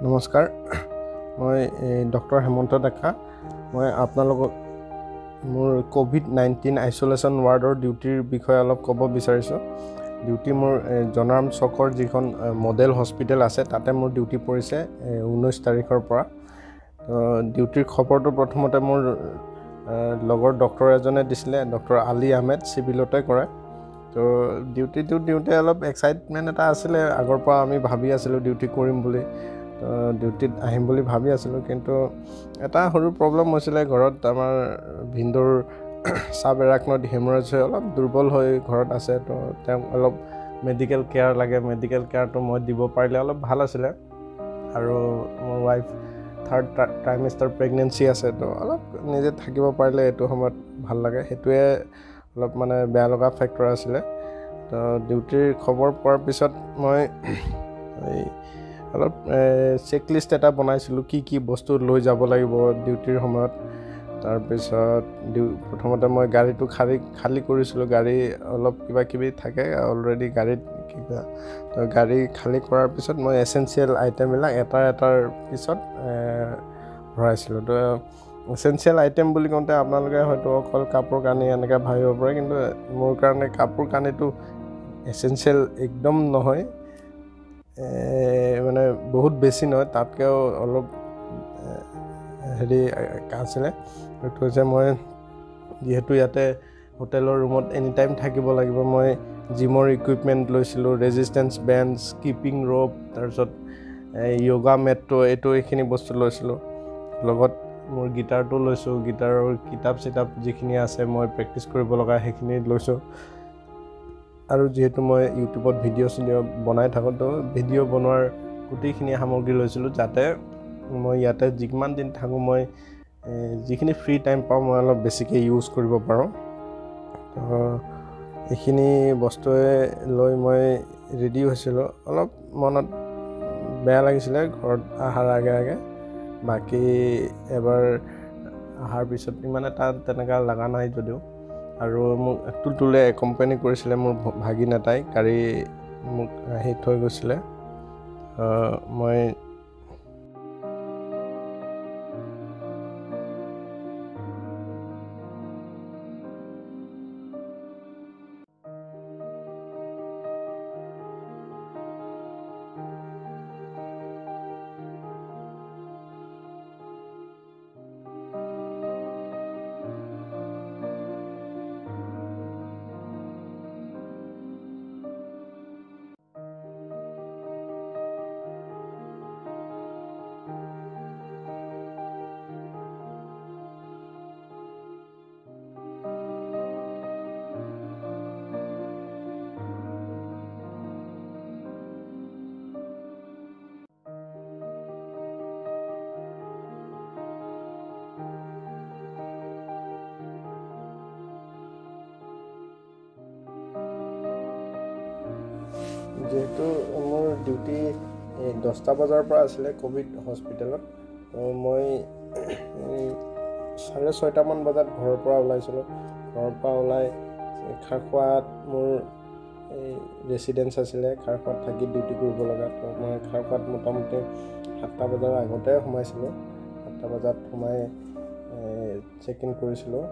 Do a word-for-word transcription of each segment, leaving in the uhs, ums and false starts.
নমস্কাৰ মই ডক্টৰ হেমন্ত ডেকা মই আপোনালোকক মোৰ কোভিড নাইনটিন আইসোলেশন ৱাৰ্ডৰ ডিউটিৰ বিষয়ে অলপ ক'ব বিচাৰিছোঁ ডিউটি মোৰ জনাৰাম চকৰ যিখন মডেল হস্পিটেল আছে তাতে মোৰ ডিউটি পৰিছে ঊনৈছ তাৰিখৰ পৰা তো ডিউটিৰ খবৰটো প্ৰথমতে মোৰ লগৰ ডক্টৰ এজনে দিছিলে ডক্টৰ আলী আহমেদ সিভিলতে কৰে তো ডিউটিটো দিওঁতে অলপ এক্সাইটমেণ্ট এটা আছিলে আগৰ পৰা আমি ভাবি আছিলোঁ ডিউটি কৰিম বুলি তো ডিউটিত আহিম বুলি ভাবি আছিলোঁ কিন্তু এটা সৰু প্ৰব্লেম হৈছিলে ঘৰত আমাৰ ভিন্দৰ সাব এৰাকনড হেমৰেজ হৈ অলপ দুৰ্বল হৈ ঘৰত আছে তো তেওঁ অলপ মেডিকেল কেয়াৰ লাগে মেডিকেল কেয়াৰটো মই দিব পাৰিলে অলপ ভাল আছিলে আৰু মোৰ ৱাইফ থাৰ্ড ট্ৰাইমেষ্টাৰ প্ৰেগনেন্সি আছে তো অলপ নিজে থাকিব পাৰিলে এইটো সময়ত ভাল লাগে সেইটোৱে অলপ মানে বেয়া লগা ফেক্টৰ আছিলে তো ডিউটিৰ খবৰ পোৱাৰ পিছত মই এই অলপ চেক লিষ্ট এটা বনাইছিলোঁ কি কি বস্তু লৈ যাব লাগিব ডিউটিৰ সময়ত তাৰপিছত প্ৰথমতে মই গাড়ীটো খালী খালী কৰিছিলোঁ গাড়ী অলপ কিবা কিবি থাকে অলৰেডি গাড়ীত কিবা তো গাড়ী খালী কৰাৰ পিছত মই এছেঞ্চিয়েল আইটেমবিলাক এটাৰ এটাৰ পিছত ভৰাইছিলোঁ তো এছেঞ্চিয়েল আইটেম বুলি কওঁতে আপোনালোকে হয়তো অকল কাপোৰ কানি এনেকৈ ভাবিব পাৰে কিন্তু মোৰ কাৰণে কাপোৰ কানিটো এছেঞ্চিয়েল একদম নহয় মানে বহুত বেছি নহয় তাতকৈও অলপ হেৰি আছিলে সেইটো হৈছে মই যিহেতু ইয়াতে হোটেলৰ ৰুমত এনি টাইম থাকিব লাগিব মই জিমৰ ইকুইপমেণ্ট লৈছিলোঁ ৰেজিষ্টেঞ্চ বেঞ্চ স্কিপিং ৰ'প তাৰপিছত য়োগা মেটটো এইটো এইখিনি বস্তু লৈছিলোঁ লগত মোৰ গিটাৰটো লৈছোঁ গিটাৰৰ কিতাপ চিতাপ যিখিনি আছে মই প্ৰেক্টিচ কৰিব লগা সেইখিনি লৈছোঁ আৰু যিহেতু মই ইউটিউবত ভিডিঅ' চিডিঅ' বনাই থাকোঁ তো ভিডিঅ' বনোৱাৰ গোটেইখিনি সামগ্ৰী লৈছিলোঁ যাতে মই ইয়াতে যিমান দিন থাকোঁ মই যিখিনি ফ্ৰী টাইম পাওঁ মই অলপ বেছিকৈ ইউজ কৰিব পাৰোঁ তো এইখিনি বস্তুৱে লৈ মই ৰেডি হৈছিলোঁ অলপ মনত বেয়া লাগিছিলে ঘৰত অহাৰ আগে আগে বাকী এবাৰ অহাৰ পিছত ইমান এটা তেনেকুৱা লগা নাই যদিও আৰু মোক টুলটুলে কোম্পানী কৰিছিলে মোৰ ভাগিন এটাই গাড়ী মোক আহি থৈ গৈছিলে মই যেহেতু মোৰ ডিউটি দহটা বজাৰ পৰা আছিলে কোভিড হস্পিটেলত তো মই চাৰে ছয়টামান বজাত ঘৰৰ পৰা ওলাইছিলোঁ ঘৰৰ পৰা ওলাই খাৰখোৱাত মোৰ এই ৰেচিডেঞ্চ আছিলে খাৰখোৱাত থাকি ডিউটি কৰিব লগা তো মই খাৰখোৱাত মোটামুটি সাতটা বজাৰ আগতে সোমাইছিলোঁ সাতটা বজাত সোমাই চেক ইন কৰিছিলোঁ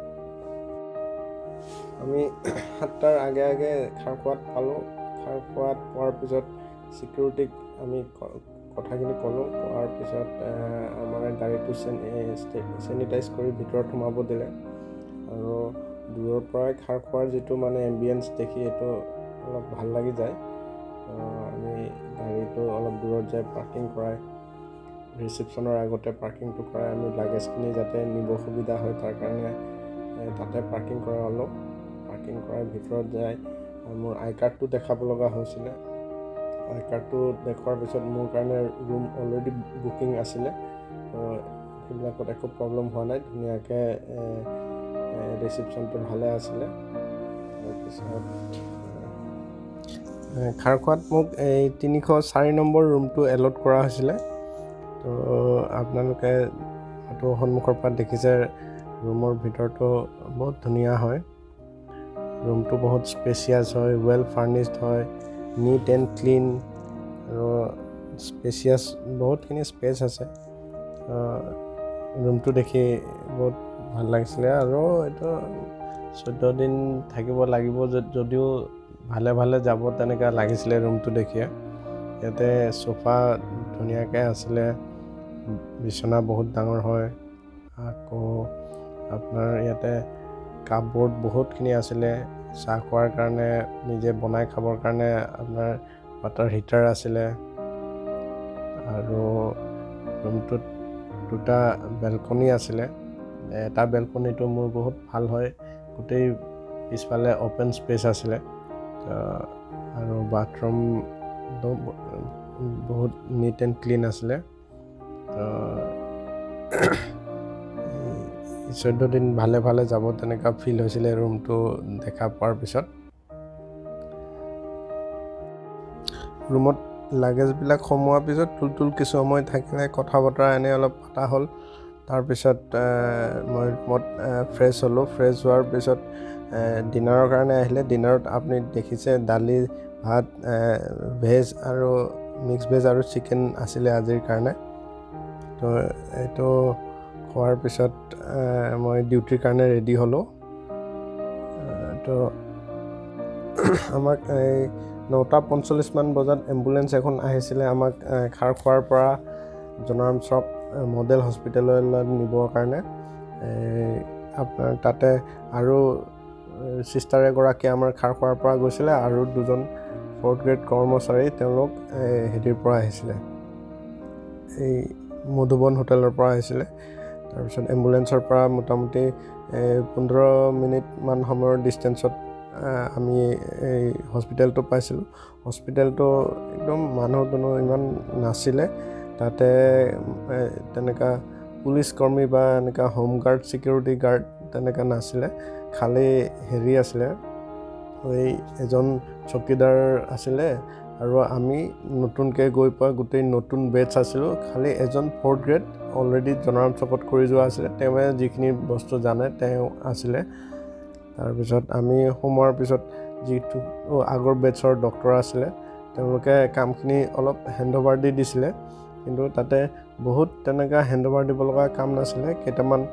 আমি সাতটাৰ আগে আগে খাৰখোৱাত পালোঁ খাৰখোৱাত পোৱাৰ পিছত ছিকিউৰিটিক আমি কথাখিনি ক'লোঁ কোৱাৰ পিছত আমাৰ গাড়ীটো চেনিটাইজ কৰি ভিতৰত সোমাব দিলে আৰু দূৰৰ পৰাই খাৰখোৱাৰ যিটো মানে এম্বিয়েঞ্চ দেখি এইটো অলপ ভাল লাগি যায় আমি গাড়ীটো অলপ দূৰত যাই পাৰ্কিং কৰাই ৰিচিপশ্যনৰ আগতে পাৰ্কিংটো কৰাই আমি লাগেজখিনি যাতে নিব সুবিধা হয় তাৰ কাৰণে তাতে পাৰ্কিং কৰালোঁ পাৰ্কিং কৰাই ভিতৰত যায় মোৰ আই কাৰ্ডটো দেখাব লগা হৈছিলে আই কাৰ্ডটো দেখুৱাৰ পিছত মোৰ কাৰণে ৰুম অলৰেডি বুকিং আছিলে সেইবিলাকত একো প্ৰব্লেম হোৱা নাই ধুনীয়াকৈ ৰিচিপশ্যনটো ভালে আছিলে তাৰপিছত খাৰখোৱাত মোক এই তিনিশ চাৰি নম্বৰ ৰুমটো এলট কৰা হৈছিলে তো আপোনালোকে হয়তো সন্মুখৰ পৰা দেখিছে ৰুমৰ ভিতৰটো বহুত ধুনীয়া হয় ৰুমটো বহুত স্পেচিয়াছ হয় ৱেল ফাৰ্নিছড হয় নিট এণ্ড ক্লিন আৰু স্পেচিয়াছ, বহুতখিনি স্পেচ আছে। ৰুমটো দেখি বহুত ভাল লাগিছিলে আৰু এইটো চৈধ্য দিন থাকিব লাগিব যদিও ভালে ভালে যাব তেনেকৈ লাগিছিলে ৰুমটো দেখিয়ে। ইয়াতে সোফা ধুনীয়াকৈ আছিলে, বিচনা বহুত ডাঙৰ হয়, আকৌ আপোনাৰ ইয়াতে কাপবৰ্ড বহুতখিনি আছিলে, চাহ খোৱাৰ কাৰণে, নিজে বনাই খাবৰ কাৰণে আপোনাৰ ৱাটাৰ হিটাৰ আছিলে। আৰু ৰুমটোত দুটা বেলকনি আছিলে। এটা বেলকনিটো মোৰ বহুত ভাল হয়, গোটেই পিছফালে অ'পেন স্পেচ আছিলে আৰু বাথৰুমটো বহুত নিট এণ্ড ক্লিন আছিলে। চৈধ্য দিন ভালে ভালে যাব তেনেকুৱা ফিল হৈছিলে ৰুমটো দেখা পোৱাৰ পিছত। ৰুমত লাগেজবিলাক সোমোৱাৰ পিছত টুলটুল কিছু সময় থাকিলে, কথা বতৰা এনেই অলপ পতা হ'ল। তাৰপিছত মই ৰুমত ফ্ৰেছ হ'লোঁ। ফ্ৰেছ হোৱাৰ পিছত ডিনাৰৰ কাৰণে আহিলে। ডিনাৰত আপুনি দেখিছে দালি, ভাত, ভেজ আৰু মিক্স ভেজ আৰু চিকেন আছিলে আজিৰ কাৰণে। তো এইটো খোৱাৰ পিছত মই ডিউটিৰ কাৰণে ৰেডি হ'লোঁ। তো আমাক এই নটা পঞ্চল্লিছমান বজাত এম্বুলেঞ্চ এখন আহিছিলে আমাক খাৰখোৱাৰ পৰা জনৰামচক মডেল হস্পিটেললৈ নিবৰ কাৰণে। আপোনাৰ তাতে আৰু চিষ্টাৰ এগৰাকী আমাৰ খাৰখোৱাৰ পৰা গৈছিলে আৰু দুজন ফ'ৰ্থ গ্ৰেড কৰ্মচাৰী, তেওঁলোক হেৰিৰ পৰা আহিছিলে, এই মধুবন হোটেলৰ পৰা আহিছিলে। তাৰপিছত এম্বুলেঞ্চৰ পৰা মোটামুটি পোন্ধৰ মিনিটমান সময়ৰ ডিষ্টেঞ্চত আমি এই হস্পিটেলটো পাইছিলোঁ। হস্পিটেলটো একদম মানুহ দুনুহ ইমান নাছিলে, তাতে তেনেকুৱা পুলিচ কৰ্মী বা এনেকুৱা হোম গাৰ্ড, ছিকিউৰিটি গাৰ্ড তেনেকুৱা নাছিলে। খালি হেৰি আছিলে, এই এজন চকীদাৰ আছিলে আৰু আমি নতুনকৈ গৈ পোৱা গোটেই নতুন বেটছ আছিলোঁ। খালি এজন ফ'ৰ্থ গ্ৰেড অলৰেডি জনৰাম চকত কৰি যোৱা আছিলে, তেওঁৱে যিখিনি বস্তু জানে তেওঁ আছিলে। তাৰপিছত আমি সোমোৱাৰ পিছত যিটো আগৰ বেটছৰ ডক্টৰ আছিলে, তেওঁলোকে কামখিনি অলপ হেণ্ডঅভাৰ দি দিছিলে, কিন্তু তাতে বহুত তেনেকুৱা হেণ্ডঅভাৰ দিব লগা কাম নাছিলে। কেইটামান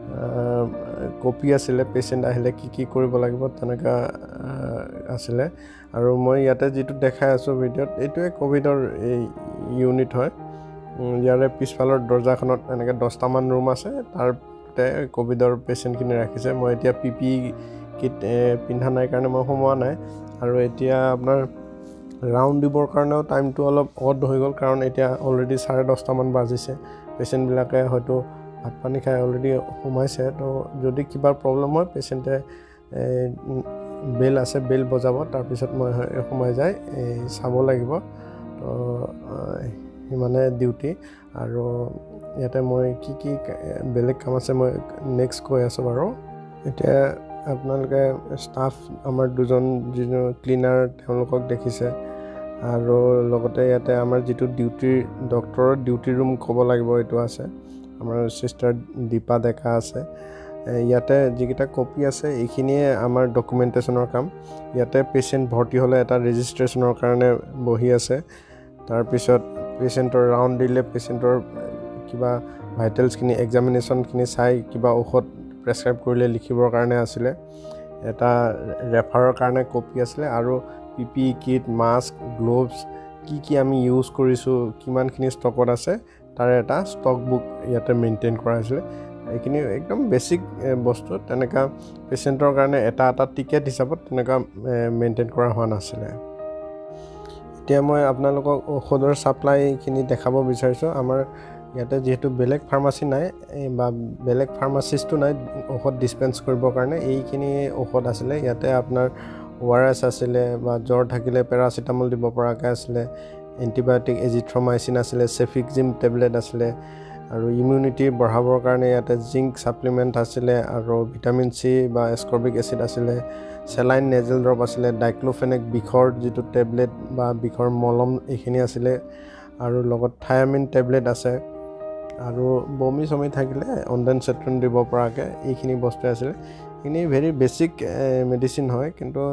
কপি আছিলে, পেচেণ্ট আহিলে কি কি কৰিব লাগিব তেনেকুৱা আছিলে। আৰু মই ইয়াতে যিটো দেখাই আছোঁ ভিডিঅ'ত, এইটোৱে ক'ভিডৰ এই ইউনিট হয়। ইয়াৰে পিছফালৰ দৰ্জাখনত এনেকৈ দহটামান ৰুম আছে, তাতে ক'ভিডৰ পেচেণ্টখিনি ৰাখিছে। মই এতিয়া পি পি কিট পিন্ধা নাই কাৰণে মই সোমোৱা নাই। আৰু এতিয়া আপোনাৰ ৰাউণ্ড দিবৰ কাৰণেও টাইমটো অলপ অড হৈ গ'ল, কাৰণ এতিয়া অলৰেডি চাৰে দহটামান বাজিছে। পেচেণ্টবিলাকে হয়তো ভাত পানী খাই অলৰেডি সোমাইছে। তো যদি কিবা প্ৰব্লেম হয়, পেচেণ্টে বেল আছে, বেল বজাব, তাৰপিছত মই সোমাই যায় চাব লাগিব। তো সিমানে ডিউটি। আৰু ইয়াতে মই কি কি বেলেগ কাম আছে মই নেক্সট কৈ আছোঁ বাৰু। এতিয়া আপোনালোকে ষ্টাফ আমাৰ দুজন যিজন ক্লিনাৰ, তেওঁলোকক দেখিছে। আৰু লগতে ইয়াতে আমাৰ যিটো ডিউটিৰ ডক্টৰৰ ডিউটি ৰুম ক'ব লাগিব, এইটো আছে। আমাৰ চিষ্টাৰ দীপা ডেকা আছে। ইয়াতে যিকেইটা কপি আছে, এইখিনিয়ে আমাৰ ডকুমেণ্টেশ্যনৰ কাম। ইয়াতে পেচেণ্ট ভৰ্তি হ'লে এটা ৰেজিষ্ট্ৰেশ্যনৰ কাৰণে বহি আছে। তাৰপিছত পেচেণ্টৰ ৰাউণ্ড দিলে পেচেণ্টৰ কিবা ভাইটেলছখিনি, এক্সামিনেশ্যনখিনি চাই কিবা ঔষধ প্ৰেছক্ৰাইব কৰিলে লিখিবৰ কাৰণে আছিলে। এটা ৰেফাৰৰ কাৰণে কপি আছিলে, আৰু P P kit, mask, gloves কি কি আমি ইউজ কৰিছোঁ, কিমানখিনি ষ্টকত আছে, তাৰে এটা ষ্টক বুক ইয়াতে মেইনটেইন কৰা হৈছিলে। এইখিনি একদম বেছিক বস্তু, তেনেকুৱা পেচেণ্টৰ কাৰণে এটা এটা টিকেট হিচাপত তেনেকুৱা মেইনটেইন কৰা হোৱা নাছিলে। এতিয়া মই আপোনালোকক ঔষধৰ ছাপ্লাইখিনি দেখাব বিচাৰিছোঁ। আমাৰ ইয়াতে যিহেতু বেলেগ ফাৰ্মাচী নাই বা বেলেগ ফাৰ্মাচিষ্টো নাই ঔষধ ডিছপেন্স কৰিবৰ কাৰণে, এইখিনি ঔষধ আছিলে। ইয়াতে আপোনাৰ অ' আৰ এছ আছিলে, বা জ্বৰ থাকিলে পেৰাচিটামল দিব পৰাকৈ আছিলে, এণ্টিবায়'টিক এজিথ্ৰমাইচিন আছিলে, চেফিকজিম টেবলেট আছিলে, আৰু ইমিউনিটি বঢ়াবৰ কাৰণে ইয়াতে জিংক ছাপ্লিমেণ্ট আছিলে, আৰু ভিটামিন চি বা এস্কৰ্বিক এচিড আছিলে, চেলাইন নেজেল ড্ৰপ আছিলে, ডাইক্লোফেনেক বিষৰ যিটো টেবলেট বা বিষৰ মলম, এইখিনি আছিলে, আৰু লগত থায়ামিন টেবলেট আছে, আৰু বমি চমি থাকিলে অণ্ডেন চেট্ৰন দিব পৰাকৈ এইখিনি বস্তু আছিলে। এইখিনি ভেৰি বেছিক মেডিচিন হয়, কিন্তু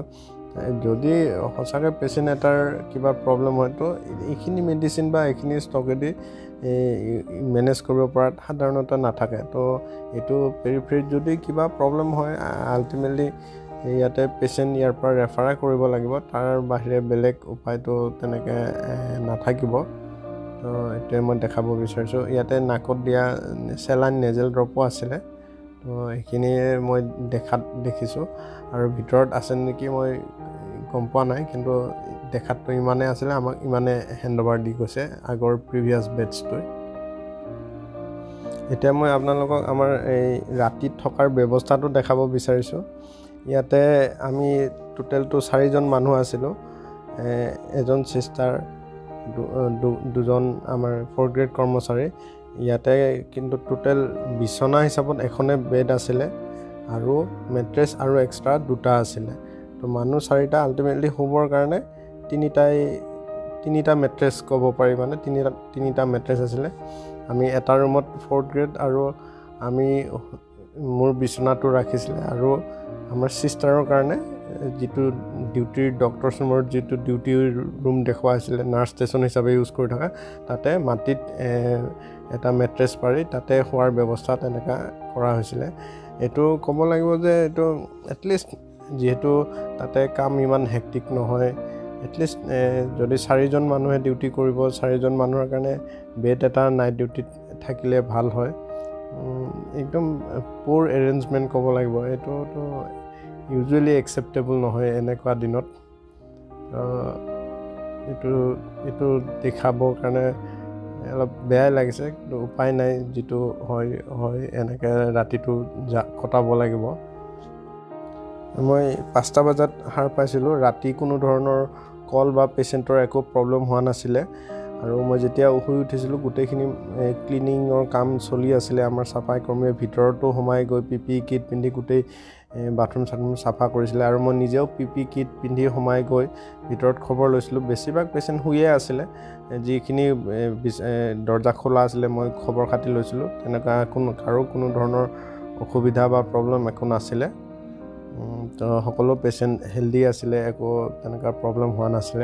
যদি সঁচাকৈ পেচেণ্ট এটাৰ কিবা প্ৰব্লেম হয় তো এইখিনি মেডিচিন বা এইখিনি ষ্টকেদি মেনেজ কৰিব পৰাত সাধাৰণতে নাথাকে। তো এইটো পেৰিফেৰীত যদি কিবা প্ৰব্লেম হয় আল্টিমেটলি ইয়াতে পেচেণ্ট ইয়াৰ পৰা ৰেফাৰে কৰিব লাগিব, তাৰ বাহিৰে বেলেগ উপায়টো তেনেকৈ নাথাকিব। তো এইটোৱে মই দেখাব বিচাৰিছোঁ। ইয়াতে নাকত দিয়া চেলাইন নেজেল ড্ৰপো আছিলে, তো এইখিনিয়ে মই দেখাত দেখিছোঁ। আৰু ভিতৰত আছে নেকি মই গম পোৱা নাই, কিন্তু দেখাততো ইমানেই আছিলে, আমাক ইমানে হেণ্ড অভাৰ দি গৈছে আগৰ প্ৰিভিয়াছ বেটছটোৱে। এতিয়া মই আপোনালোকক আমাৰ এই ৰাতিত থকাৰ ব্যৱস্থাটো দেখাব বিচাৰিছোঁ। ইয়াতে আমি টোটেলটো চাৰিজন মানুহ আছিলোঁ, এজন চিষ্টাৰ, দুজন আমাৰ ফ'ৰ্থ গ্ৰেড কৰ্মচাৰী। ইয়াতে কিন্তু টোটেল বিচনা হিচাপত এখনে বেড আছিলে আৰু মেট্ৰেছ আৰু এক্সট্ৰা দুটা আছিলে। তো মানুহ চাৰিটা, আল্টিমেটলি শুবৰ কাৰণে তিনিটাই তিনিটা মেট্ৰেছ ক'ব পাৰি, মানে তিনিটা তিনিটা মেট্ৰেছ আছিলে। আমি এটা ৰুমত ফ'ৰ্থ গ্ৰেড আৰু আমি মোৰ বিচনাটো ৰাখিছিলে, আৰু আমাৰ চিষ্টাৰৰ কাৰণে যিটো ডিউটিৰ ডক্টৰ ৰুমৰ যিটো ডিউটি ৰুম দেখুওৱা হৈছিলে নাৰ্ছ ষ্টেচন হিচাপে ইউজ কৰি থকা, তাতে মাটিত এটা মেট্ৰেছ পাৰি তাতে শোৱাৰ ব্যৱস্থা তেনেকুৱা কৰা হৈছিলে। এইটো ক'ব লাগিব যে এইটো এটলিষ্ট যিহেতু তাতে কাম ইমান হেক্টিক নহয়, এটলিষ্ট যদি চাৰিজন মানুহে ডিউটি কৰিব, চাৰিজন মানুহৰ কাৰণে বেড এটা নাইট ডিউটিত থাকিলে ভাল হয়। একদম পুৰ এৰেঞ্জমেণ্ট ক'ব লাগিব, এইটোতো ইউজুৱেলি একচেপ্টেবল নহয় এনেকুৱা দিনত। এইটো এইটো দেখাবৰ কাৰণে অলপ বেয়াই লাগিছে, কিন্তু উপায় নাই, যিটো হয় হয় এনেকৈ ৰাতিটো যা কটাব লাগিব। মই পাঁচটা বজাত সাৰ পাইছিলোঁ। ৰাতি কোনো ধৰণৰ কল বা পেচেণ্টৰ একো প্ৰব্লেম হোৱা নাছিলে, আৰু মই যেতিয়া শুই উঠিছিলোঁ গোটেইখিনি ক্লিনিঙৰ কাম চলি আছিলে। আমাৰ চাফাই কৰ্মীয়ে ভিতৰতো সোমাই গৈ পি পি কিট পিন্ধি গোটেই বাথৰুম চাথৰুম চাফা কৰিছিলে, আৰু মই নিজেও পি পি কিট পিন্ধি সোমাই গৈ ভিতৰত খবৰ লৈছিলোঁ। বেছিভাগ পেচেণ্ট শুয়ে আছিলে, যিখিনি দৰ্জা খোলা আছিলে মই খবৰ খাতি লৈছিলোঁ। তেনেকুৱা কোনো কাৰো কোনো ধৰণৰ অসুবিধা বা প্ৰব্লেম একো নাছিলে। তো সকলো পেচেণ্ট হেল্ডি আছিলে, একো তেনেকুৱা প্ৰব্লেম হোৱা নাছিলে।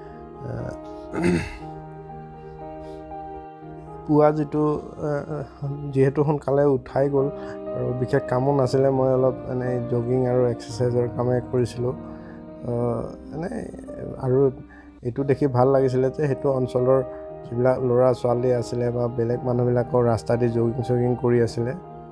পুৱা যিটো যিহেতু সোনকালে উঠাই গ'ল আৰু বিশেষ কামো নাছিলে, মই অলপ মানে জগিং আৰু এক্সাৰচাইজৰ কামেই কৰিছিলোঁ। মানে আৰু এইটো দেখি ভাল লাগিছিলে যে সেইটো অঞ্চলৰ যিবিলাক ল'ৰা ছোৱালী আছিলে বা বেলেগ মানুহবিলাকৰ ৰাস্তা দি জগিং চগিং কৰি আছিলে।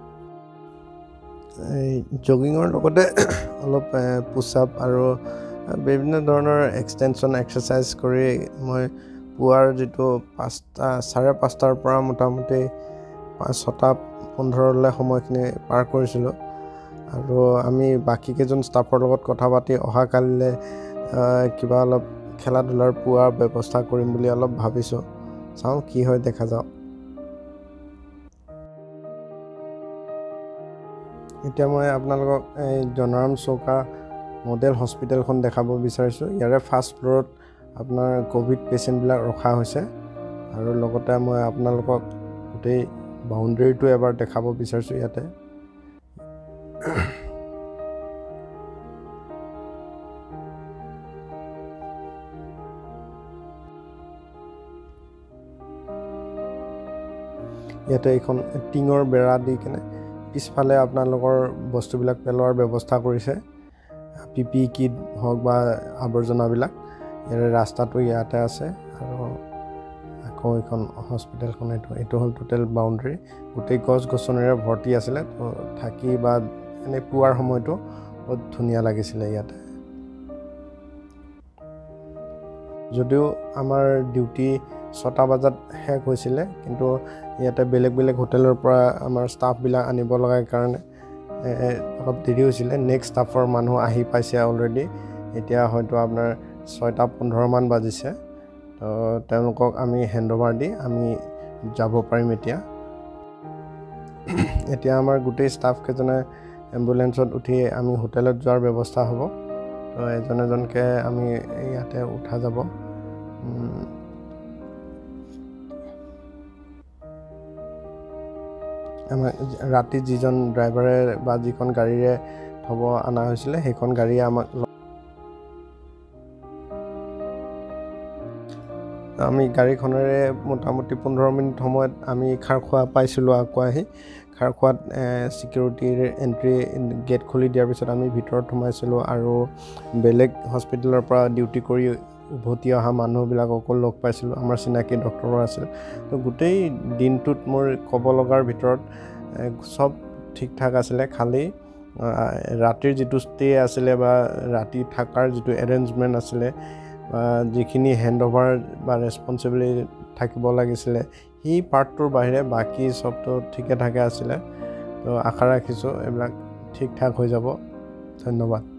এই জগিঙৰ লগতে অলপ পুছ-আপ আৰু বিভিন্ন ধৰণৰ এক্সটেনশ্যন এক্সাৰচাইজ কৰি মই পুৱাৰ যিটো পাঁচটা চাৰে পাঁচটাৰ পৰা মোটামুটি পাঁচ ছটা পোন্ধৰলৈ সময়খিনি পাৰ কৰিছিলোঁ। আৰু আমি বাকীকেইজন ষ্টাফৰ লগত কথা পাতি অহাকালিলৈ কিবা অলপ খেলা ধূলাৰ পুৱাৰ ব্যৱস্থা কৰিম বুলি অলপ ভাবিছোঁ। চাওঁ কি হয়, দেখা যাওক। এতিয়া মই আপোনালোকক এই জনাৰাম চৌকা মডেল হস্পিটেলখন দেখাব বিচাৰিছোঁ। ইয়াৰে ফাৰ্ষ্ট ফ্ল'ৰত আপোনাৰ ক'ভিড পেচেণ্টবিলাক ৰখা হৈছে, আৰু লগতে মই আপোনালোকক গোটেই বাউণ্ডেৰীটো এবাৰ দেখাব বিচাৰিছোঁ। ইয়াতে ইয়াতে এইখন টিঙৰ বেৰা দি কেনে পিছফালে আপোনালোকৰ বস্তুবিলাক পেলোৱাৰ ব্যৱস্থা কৰিছে, পি পি কিট হওক বা আৱৰ্জনাবিলাক। ইয়াৰে ৰাস্তাটো ইয়াতে আছে, আৰু আকৌ এইখন হস্পিটেলখন এইটো এইটো হ'ল টোটেল বাউণ্ডেৰী। গোটেই গছ গছনিৰে ভৰ্তি আছিলে, তো থাকি বা এনেই পুৱাৰ সময়টো বহুত ধুনীয়া লাগিছিলে ইয়াতে। যদিও আমাৰ ডিউটি ছটা বজাত শেষ হৈছিলে, কিন্তু ইয়াতে বেলেগ বেলেগ হোটেলৰ পৰা আমাৰ ষ্টাফবিলাক আনিব লগাৰ কাৰণে অলপ দেৰি হৈছিলে। নেক্সট ষ্টাফৰ মানুহ আহি পাইছে অলৰেডি। এতিয়া হয়তো আপোনাৰ ছয়টা পোন্ধৰমান বাজিছে, তো তেওঁলোকক আমি হেণ্ড অভাৰ দি আমি যাব পাৰিম এতিয়া। এতিয়া আমাৰ গোটেই ষ্টাফকেইজনে এম্বুলেঞ্চত উঠি আমি হোটেলত যোৱাৰ ব্যৱস্থা হ'ব। তো এজন এজনকৈ আমি ইয়াতে উঠা যাব। আমাৰ ৰাতি যিজন ড্ৰাইভাৰে বা যিখন গাড়ীৰে থ'ব অনা হৈছিলে সেইখন গাড়ীয়ে আমাক আমি গাড়ীখনেৰে মোটামুটি পোন্ধৰ মিনিট সময়ত আমি খাৰখোৱা পাইছিলোঁ। আকৌ আহি খাৰখোৱাত ছিকিউৰিটিৰ এণ্ট্ৰি গেট খুলি দিয়াৰ পিছত আমি ভিতৰত সোমাইছিলোঁ আৰু বেলেগ হস্পিটেলৰ পৰা ডিউটি কৰি উভতি অহা মানুহবিলাককো লগ পাইছিলোঁ। আমাৰ চিনাকি ডক্টৰো আছিল। তো গোটেই দিনটোত মোৰ ক'ব লগাৰ ভিতৰত চব ঠিক ঠাক আছিলে। খালি ৰাতিৰ যিটো ষ্টে আছিলে বা ৰাতি থকাৰ যিটো এৰেঞ্জমেণ্ট আছিলে বা যিখিনি হেণ্ড অভাৰ বা ৰেছপনচিবিলিটি থাকিব লাগিছিলে সেই পাৰ্টটোৰ বাহিৰে বাকী চবটো ঠিকে ঠাকে আছিলে। তো আশা ৰাখিছোঁ এইবিলাক ঠিক ঠাক হৈ যাব। ধন্যবাদ।